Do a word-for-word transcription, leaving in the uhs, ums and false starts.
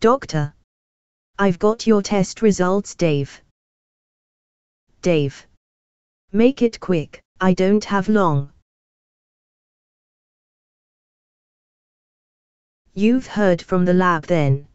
Doctor. I've got your test results, Dave. Dave. Make it quick, I don't have long. You've heard from the lab then.